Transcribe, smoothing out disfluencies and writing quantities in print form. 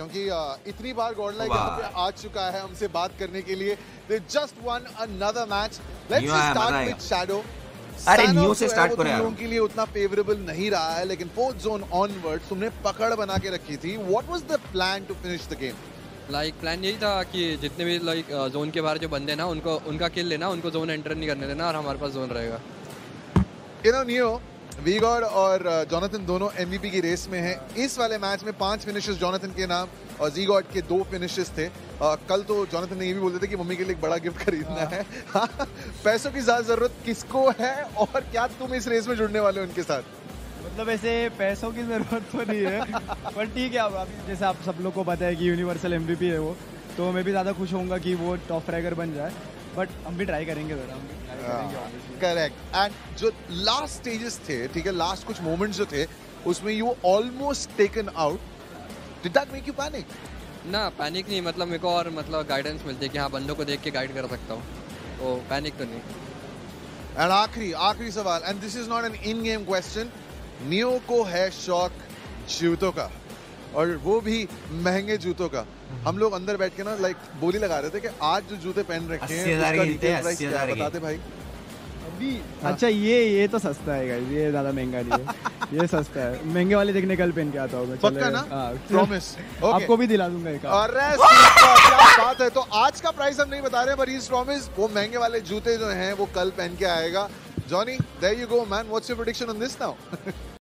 क्योंकि इतनी बार गॉडलाइक यहाँ पे आ चुका है हमसे बात करने के लिए। They just won another match. Let's start with Shadow. अरे न्यू से स्टार्ट करो यार। लोगों के लिए उतना फेवरेबल नहीं रहा है, लेकिन फोर्थ जोन ऑनवर्ड तुमने पकड़ बना के रखी थी। What was the plan to finish the game? Plan यही था कि जितने भी जोन के बाहर जो बंदे ना उनका किल लेना, उनको जोन एंटर नहीं करने देना और हमारे पास जोन रहेगा। नियो, वीगॉड और जोनाथन दोनों एमवीपी की रेस में हैं। इस वाले मैच में 5 फिनिशेस जोनाथन के नाम और ज़ीगॉड के 2 फिनिशेस थे। कल तो जोनाथन ने ये भी बोलते थे कि मम्मी के लिए एक बड़ा गिफ्ट खरीदना है। पैसों की ज़्यादा ज़रूरत किसको है और क्या तुम इस रेस में जुड़ने वाले हो उनके साथ? मतलब ऐसे पैसों की ज़रूरत तो नहीं है पर ठीक है। अब अभी जैसे आप सब लोग को पता है कि यूनिवर्सल एमवीपी है वो, तो मैं भी ज़्यादा खुश होऊंगा कि वो टॉप फ्रैगर बन जाए, बट हम भी ट्राई करेंगे ज़रा, हम भी ट्राई करेंगे। करेक्ट। एंड जो लास्ट स्टेजेस थे, ठीक है, लास्ट कुछ मोमेंट्स जो थे उसमें you almost taken out. Did that make you panic? ना पैनिक नहीं, मतलब मेरे को और मतलब गाइडेंस मिलती है कि हाँ बंदों को देख के गाइड कर सकता हूँ, तो पैनिक तो नहीं। एंड आखिरी सवाल, and this is not an in game question. Neo को है शौक जूतों का, और वो भी महंगे जूतों का। हम लोग अंदर बैठ के ना बोली लगा रहे थे कि आज जो जूते पहन रखे हैं उसका रिटेल प्राइस क्या है, बताते भाई अभी। अच्छा ये तो सस्ता है गाइस, ये ज्यादा महंगा नहीं है, ये सस्ता है। महंगे वाले देखने कल पहन के आता हूँ मैं, पक्का ना? प्रॉमिस। आपको भी दिला दूंगा एक। अरे क्या बात है। तो आज का प्राइस हम नहीं बता रहे, पर इज प्रॉमिस वो महंगे वाले जूते जो हैं वो कल पहन के आएगा। Johnny, there you go man, what's your prediction on this now?